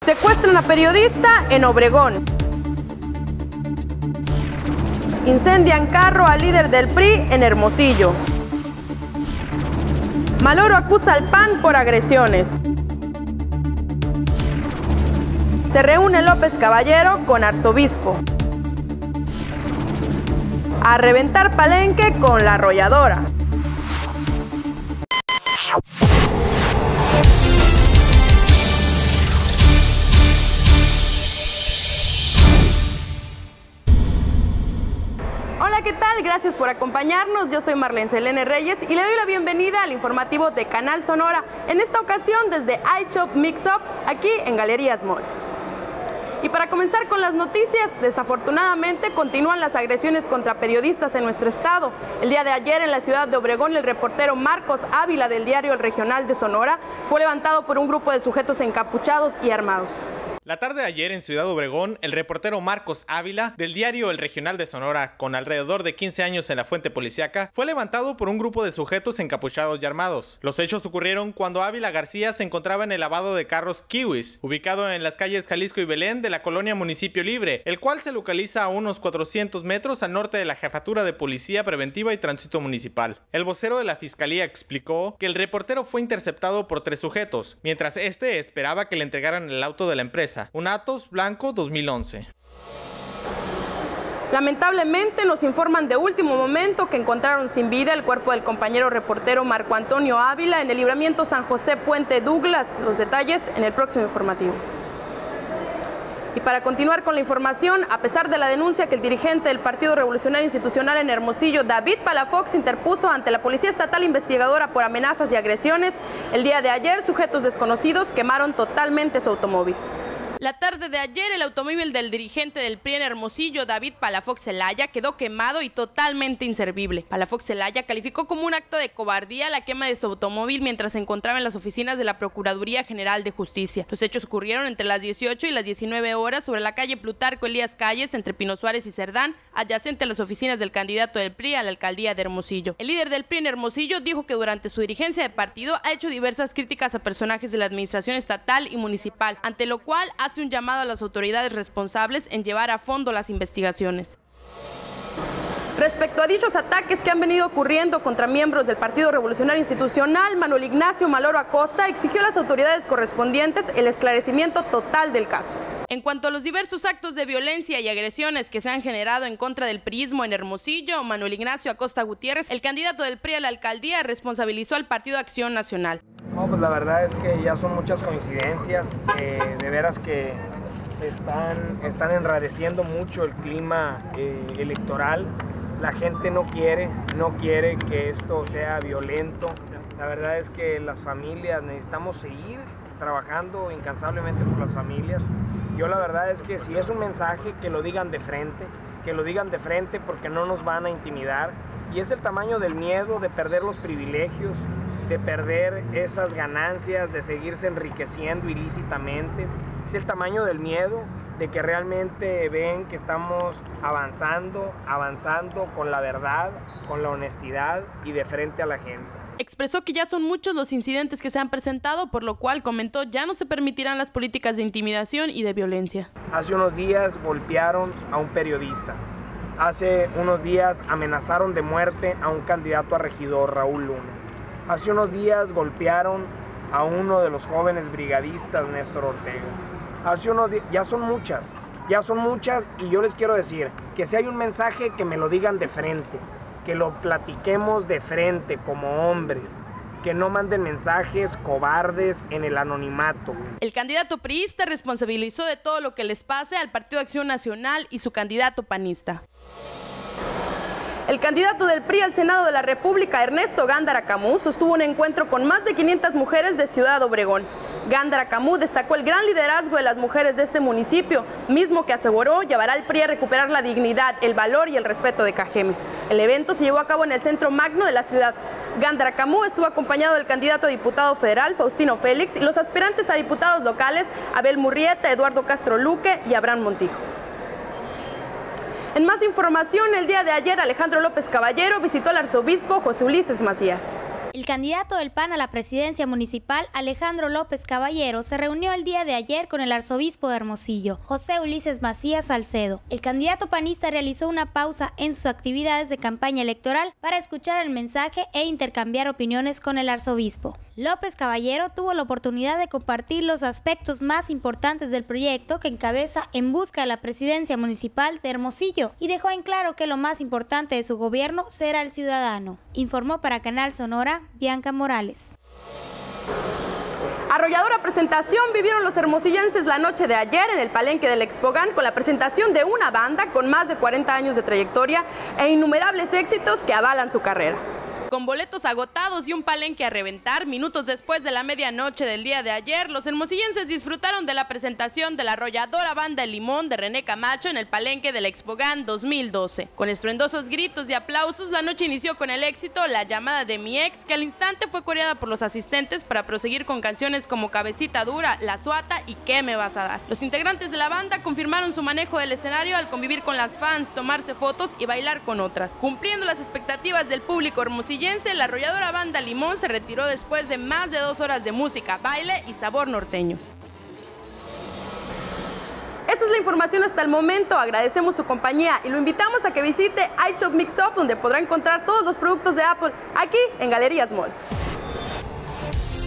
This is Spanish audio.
Secuestran a periodista en Obregón. Incendian carro al líder del PRI en Hermosillo. Maloro acusa al PAN por agresiones. Se reúne López Caballero con arzobispo. A reventar Palenque con la arrolladora. Hola, ¿qué tal? Gracias por acompañarnos. Yo soy Marlene Selene Reyes y le doy la bienvenida al informativo de Canal Sonora. En esta ocasión desde iShop Mix Up, aquí en Galerías Mall. Y para comenzar con las noticias, desafortunadamente continúan las agresiones contra periodistas en nuestro estado. El día de ayer en la ciudad de Obregón, el reportero Marcos Ávila del diario El Regional de Sonora fue levantado por un grupo de sujetos encapuchados y armados. La tarde de ayer en Ciudad Obregón, el reportero Marcos Ávila, del diario El Regional de Sonora, con alrededor de 15 años en la fuente policíaca, fue levantado por un grupo de sujetos encapuchados y armados. Los hechos ocurrieron cuando Ávila García se encontraba en el lavado de carros Kiwis, ubicado en las calles Jalisco y Belén de la colonia Municipio Libre, el cual se localiza a unos 400 metros al norte de la Jefatura de Policía Preventiva y Tránsito Municipal. El vocero de la Fiscalía explicó que el reportero fue interceptado por 3 sujetos, mientras este esperaba que le entregaran el auto de la empresa, un Atos blanco 2011. Lamentablemente nos informan de último momento que encontraron sin vida el cuerpo del compañero reportero Marco Antonio Ávila en el libramiento San José Puente Douglas. Los detalles en el próximo informativo. Y para continuar con la información, a pesar de la denuncia que el dirigente del Partido Revolucionario Institucional en Hermosillo, David Palafox, interpuso ante la Policía Estatal Investigadora por amenazas y agresiones, el día de ayer sujetos desconocidos quemaron totalmente su automóvil. La tarde de ayer, el automóvil del dirigente del PRI en Hermosillo, David Palafox Zelaya, quedó quemado y totalmente inservible. Palafox Zelaya calificó como un acto de cobardía la quema de su automóvil mientras se encontraba en las oficinas de la Procuraduría General de Justicia. Los hechos ocurrieron entre las 18 y las 19 horas sobre la calle Plutarco Elías Calles, entre Pino Suárez y Cerdán, adyacente a las oficinas del candidato del PRI a la alcaldía de Hermosillo. El líder del PRI en Hermosillo dijo que durante su dirigencia de partido ha hecho diversas críticas a personajes de la administración estatal y municipal, ante lo cual hace un llamado a las autoridades responsables en llevar a fondo las investigaciones. Respecto a dichos ataques que han venido ocurriendo contra miembros del Partido Revolucionario Institucional, Manuel Ignacio Maloro Acosta exigió a las autoridades correspondientes el esclarecimiento total del caso. En cuanto a los diversos actos de violencia y agresiones que se han generado en contra del priismo en Hermosillo, Manuel Ignacio Acosta Gutiérrez, el candidato del PRI a la alcaldía, responsabilizó al Partido Acción Nacional. No, pues la verdad es que ya son muchas coincidencias, de veras que están enrareciendo mucho el clima electoral. La gente no quiere que esto sea violento. La verdad es que las familias necesitamos seguir trabajando incansablemente por las familias. Yo la verdad es que si es un mensaje, que lo digan de frente porque no nos van a intimidar. Y es el tamaño del miedo de perder los privilegios, de perder esas ganancias, de seguirse enriqueciendo ilícitamente. Es el tamaño del miedo de que realmente ven que estamos avanzando con la verdad, con la honestidad y de frente a la gente. Expresó que ya son muchos los incidentes que se han presentado, por lo cual comentó ya no se permitirán las políticas de intimidación y de violencia. Hace unos días golpearon a un periodista. Hace unos días amenazaron de muerte a un candidato a regidor, Raúl Luna. Hace unos días golpearon a uno de los jóvenes brigadistas, Néstor Ortega. Hace unos días, ya son muchas y yo les quiero decir que si hay un mensaje, que me lo digan de frente, que lo platiquemos de frente como hombres, que no manden mensajes cobardes en el anonimato. El candidato priista responsabilizó de todo lo que les pase al Partido Acción Nacional y su candidato panista. El candidato del PRI al Senado de la República, Ernesto Gándara Camus, sostuvo un encuentro con más de 500 mujeres de Ciudad Obregón. Gándara Camus destacó el gran liderazgo de las mujeres de este municipio, mismo que aseguró llevará al PRI a recuperar la dignidad, el valor y el respeto de Cajeme. El evento se llevó a cabo en el centro magno de la ciudad. Gándara Camus estuvo acompañado del candidato a diputado federal, Faustino Félix, y los aspirantes a diputados locales, Abel Murrieta, Eduardo Castro Luque y Abraham Montijo. En más información, el día de ayer Alejandro López Caballero visitó al arzobispo José Ulises Macías. El candidato del PAN a la presidencia municipal, Alejandro López Caballero, se reunió el día de ayer con el arzobispo de Hermosillo, José Ulises Macías Salcedo. El candidato panista realizó una pausa en sus actividades de campaña electoral para escuchar el mensaje e intercambiar opiniones con el arzobispo. López Caballero tuvo la oportunidad de compartir los aspectos más importantes del proyecto que encabeza en busca de la presidencia municipal de Hermosillo y dejó en claro que lo más importante de su gobierno será el ciudadano. Informó para Canal Sonora Bianca Morales. Arrolladora presentación vivieron los hermosillenses la noche de ayer en el Palenque del Expogan con la presentación de una banda con más de 40 años de trayectoria e innumerables éxitos que avalan su carrera. Con boletos agotados y un palenque a reventar, minutos después de la medianoche del día de ayer, los hermosillenses disfrutaron de la presentación de la arrolladora banda El Limón de René Camacho en el Palenque del Expogan 2012. Con estruendosos gritos y aplausos, la noche inició con el éxito La llamada de mi ex, que al instante fue coreada por los asistentes para proseguir con canciones como Cabecita dura, La Suata y ¿Qué me vas a dar? Los integrantes de la banda confirmaron su manejo del escenario al convivir con las fans, tomarse fotos y bailar con otras. Cumpliendo las expectativas del público hermosillense, la arrolladora banda Limón se retiró después de más de 2 horas de música, baile y sabor norteño. Esta es la información hasta el momento, agradecemos su compañía y lo invitamos a que visite iShop Mix Up, donde podrá encontrar todos los productos de Apple aquí en Galerías Mall.